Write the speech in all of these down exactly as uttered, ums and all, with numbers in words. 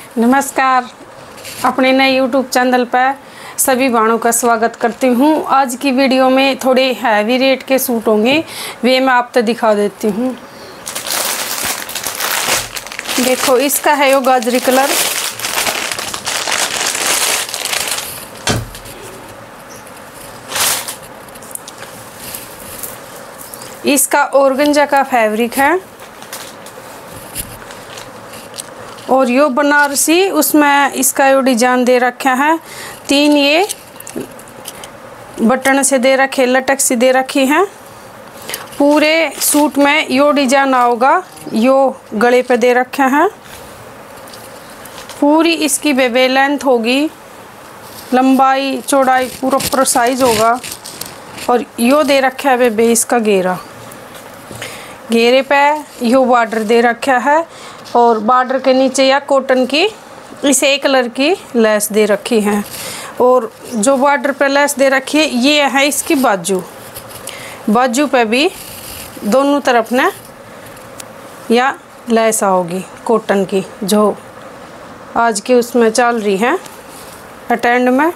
नमस्कार, अपने नए यूट्यूब चैनल पर सभी भाइयों का स्वागत करती हूँ। आज की वीडियो में थोड़े हैवी रेट के सूट होंगे, वे मैं आपको दिखा देती हूँ। देखो, इसका है यो गाजरी कलर। इसका ऑर्गेन्जा का फैब्रिक है और यो बनारसी, उसमें इसका यो डिजाइन दे रखा है। तीन ये बटन से दे रखे, लटक से दे रखी हैं। पूरे सूट में यो डिजाइन आओगा, यो गले पे दे रखे हैं। पूरी इसकी बेबे लेंथ होगी, लंबाई चौड़ाई पूरा पूरा साइज होगा। और यो दे रखा है बेबे इसका घेरा, घेरे पे यो बॉर्डर दे रखा है और बॉर्डर के नीचे या कॉटन की इस एक कलर की लेस दे रखी है। और जो बॉर्डर पे लेस दे रखी है ये है इसकी बाजू। बाजू पे भी दोनों तरफ ने या लेस आओगी कॉटन की, जो आज की उसमें चल रही है अटेंड में।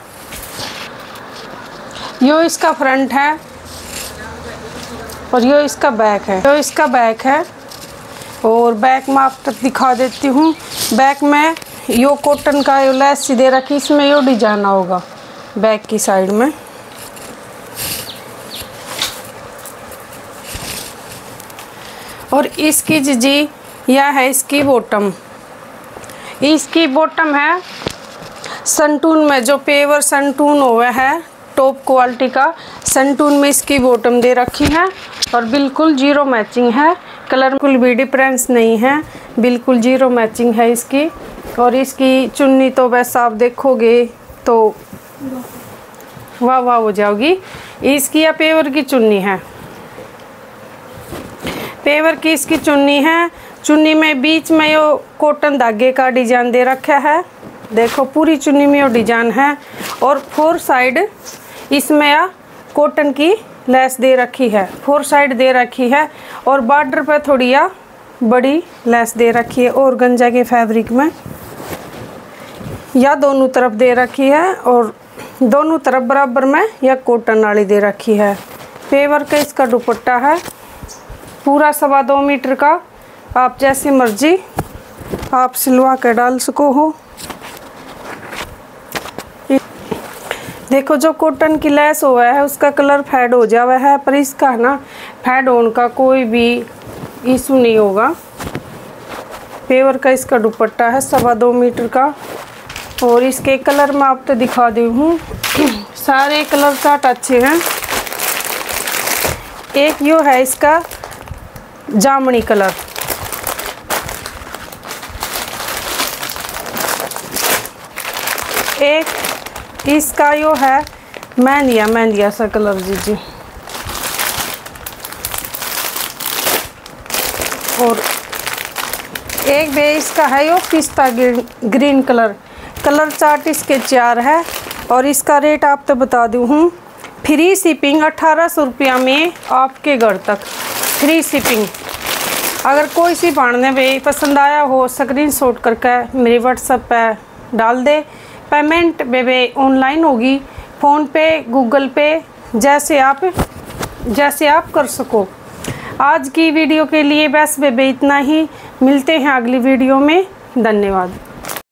यो इसका फ्रंट है और यो इसका बैक है। यो इसका बैक है और बैक में आप तक दिखा देती हूँ। बैक में यो कॉटन का यो लेस दे रखी, इसमें यो डिजाइन होगा बैक की साइड में। और इसकी जी यह है इसकी बॉटम। इसकी बॉटम है संटून में, जो पेवर संटून हुआ है टॉप क्वालिटी का संटून में इसकी बॉटम दे रखी है और बिल्कुल जीरो मैचिंग है। कलर बिल्कुल भी डिफरेंस नहीं है, बिल्कुल जीरो मैचिंग है इसकी। और इसकी चुन्नी तो वैसे आप देखोगे तो वाह वाह हो जाओगी। इसकी या पेवर की चुन्नी है, पेवर की इसकी चुन्नी है। चुन्नी में बीच में यो कॉटन धागे का डिजाइन दे रखा है। देखो, पूरी चुन्नी में यो डिजाइन है और फोर साइड इसमें या कॉटन की लेस दे रखी है, फोर साइड दे रखी है। और बॉर्डर पे थोड़ी या बड़ी लेस दे रखी है ऑर्गेन्जा के फैब्रिक में, या दोनों तरफ दे रखी है और दोनों तरफ बराबर में या कॉटन वाली दे रखी है। पेवर का इसका दुपट्टा है पूरा सवा दो मीटर का। आप जैसी मर्जी आप सिलवा कर डाल सको हो। देखो, जो कॉटन की लेस हुआ है उसका कलर फेड हो जावा है, पर इसका ना फेड होने का कोई भी इशू नहीं होगा। पेवर का इसका दुपट्टा है सवा दो मीटर का और इसके कलर में आपको दिखा दी हूँ। सारे कलर चार्ट अच्छे हैं। एक यो है इसका जामुनी कलर, एक इसका यो है मेहंदिया मेहंदिया सा कलर जी जी और एक बे इसका है यो पिस्ता ग्रीन कलर। कलर चार्ट इसके चार है और इसका रेट आप तो बता दूँ हूँ। फ्री शिपिंग अठारह सौ रुपया में आपके घर तक, फ्री शिपिंग। अगर कोई सी पढ़ने में पसंद आया हो स्क्रीनशॉट करके मेरे व्हाट्सएप पे डाल दे। पेमेंट बेबे ऑनलाइन होगी, फ़ोन पे, गूगल पे, जैसे आप जैसे आप कर सको। आज की वीडियो के लिए बस बेबे इतना ही। मिलते हैं अगली वीडियो में। धन्यवाद।